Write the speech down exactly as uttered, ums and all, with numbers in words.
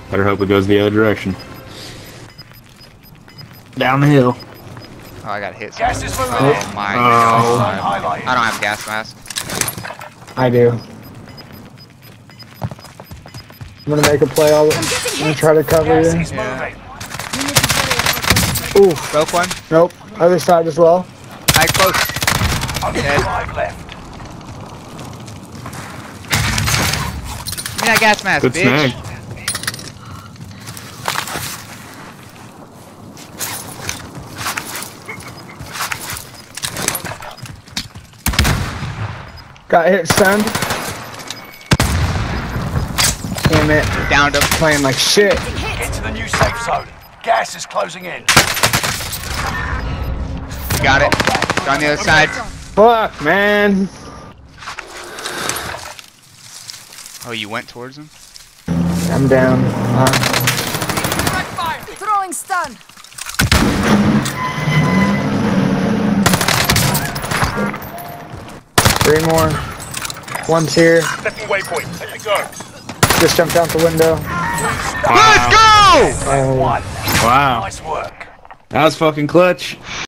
Better hope it goes the other direction. Down the hill. Oh, I got hit. Gas is moving. Oh my Oh. god. I don't have gas mask. I do. I'm gonna make a play. I'll, I'm gonna try to cover you. Yeah. Ooh. Broke one. Nope. Other side as well. I close. Only Dead. five left. Give me that gas mask, Good bitch. snag. Got hit, stunned. Damn it. Downed him. Playing like shit. Get to the new safe zone. Gas is closing in. Got it. On the other side. Fuck, man. Oh, you went towards him? I'm down. Uh, Throwing stun. three more. One's here. Second waypoint. Let it go. Just jumped out the window. Let's go! Oh. One. Wow. Nice work. That was fucking clutch.